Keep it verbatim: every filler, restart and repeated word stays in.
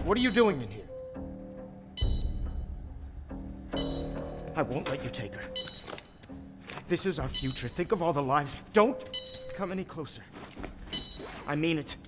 What are you doing in here? I won't let you take her. This is our future. Think of all the lives. Don't come any closer. I mean it.